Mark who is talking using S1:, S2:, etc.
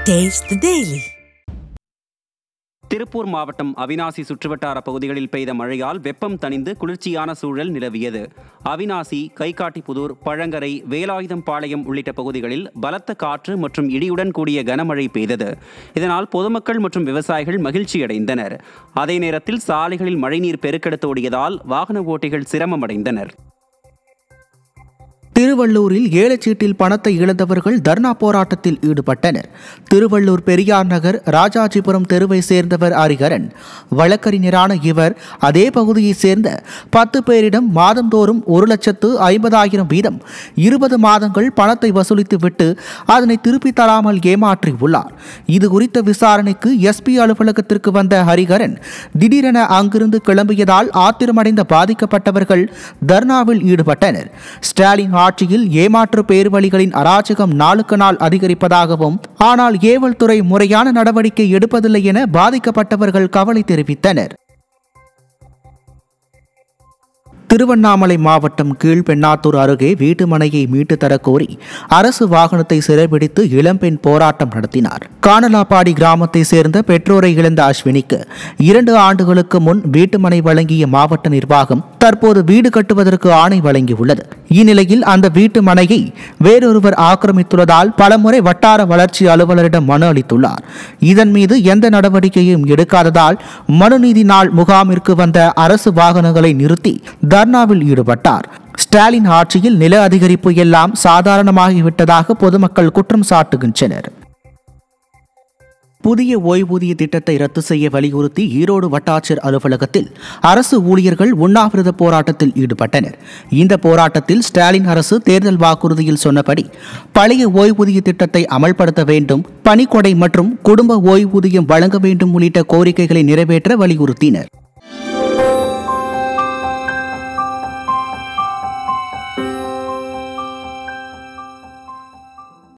S1: Taste the Daily.
S2: Tiruppur மாவட்டம் அவிநாசி சுற்றுவட்டார பகுதிகளில் பெய்த மழையால் வெப்பம் தணிந்து குளிர்ச்சியான சூழல் நிலவியது. அவிநாசி, கைகாட்டிப்புதூர், பழங்கரை, வேலாயுதம் பாளையம் உள்ளிட்ட பகுதிகளில் பலத்த காற்று மற்றும் இடியுடன் கூடிய கனமழை பெய்தது. இதனால் பொதுமக்கள் மற்றும் விவசாயிகள் மகிழ்ச்சியடைந்தனர். அதே நேரத்தில் சாலைகளில் மழைநீர் பெருக்கெடுத்தோடியதால் வாகன ஓட்டிகள் சிரமமடைந்தனர்.
S3: திருவள்ளூரில் ஏலச்சீட்டில் பணத்தை இழந்தவர்கள் தர்ணா போராட்டத்தில் ஈடுபட்டனர். திருவள்ளூர் பெரியார் நகர் ராஜாஜிபுரம் தெருவை சேர்ந்தவர் ஹரிகரன். வழக்கறிஞரான இவர் அதே பகுதியைச் சேர்ந்த 10 பேரிடம் மாதந்தோறும் 1,50,000 வீதம் 20 மாதங்கள் பணத்தை வசூலித்துவிட்டு அதனை திருப்பி தராமல் ஏமாற்றியுள்ளார். இது குறித்த விசாரணைக்கு எஸ்பி அலுவலகத்திற்கு வந்த ஹரிகரன் திடீரென அங்கிருந்து கிளம்பியதால் ஆத்திரமடைந்த பாதிக்கப்பட்டவர்கள் தர்ணாவில் ஈடுபட்டனர். ஸ்டாலின் ஆட்சியில் ஏமாற்று பேர்வழிகளின் அராஜகம் நாளுக்கு நாள் அதிகரிப்பதாகவும், ஆனால் ஏவல் துறை முறையான நடவடிக்கை எடுப்பதில்லை என பாதிக்கப்பட்டவர்கள் கவலை தெரிவித்தனர். திருவண்ணாமலை மாவட்டம் கீழ்பெண்ணாத்தூர் அருகே வீட்டு மனையை மீட்டு தரக்கோரி அரசு வாகனத்தை சிறைபிடித்து இளம்பெண் போராட்டம் நடத்தினார். கானலாப்பாடி கிராமத்தை சேர்ந்த பெற்றோரை இழந்த அஸ்வினிக்கு 2 ஆண்டுகளுக்கு முன் வீட்டுமனை வழங்கிய மாவட்ட நிர்வாகம் தற்போது வீடு கட்டுவதற்கு ஆணை வழங்கியுள்ளது. இந்நிலையில் அந்த வீட்டு மனையை வேறொருவர் ஆக்கிரமித்துள்ளதால் பலமுறை வட்டார வளர்ச்சி அலுவலரிடம் மனு அளித்துள்ளார். இதன் மீது எந்த நடவடிக்கையும் எடுக்காததால் மனுநீதி நாள் முகாமிற்கு வந்த அரசு வாகனங்களை நிறுத்தி தர்ணாவில் ஈடுபட்டார். ஸ்டாலின் ஆட்சியில் நில அதிகரிப்பு எல்லாம் சாதாரணமாகிவிட்டதாக பொதுமக்கள் குற்றம் சாட்டுகின்றனர். புதிய ஓய்வூதிய திட்டத்தை ரத்து செய்ய வலியுறுத்தி ஈரோடு வட்டாட்சியர் அலுவலகத்தில் அரசு ஊழியர்கள் உண்ணாவிரத போராட்டத்தில் ஈடுபட்டனர். இந்த போராட்டத்தில் ஸ்டாலின் அரசு தேர்தல் வாக்குறுதியில் சொன்னபடி பழைய ஓய்வூதிய திட்டத்தை அமல்படுத்த வேண்டும், பணிக்கொடை மற்றும் குடும்ப ஓய்வூதியம் வழங்க வேண்டும் உள்ளிட்ட கோரிக்கைகளை நிறைவேற்ற வலியுறுத்தினர்.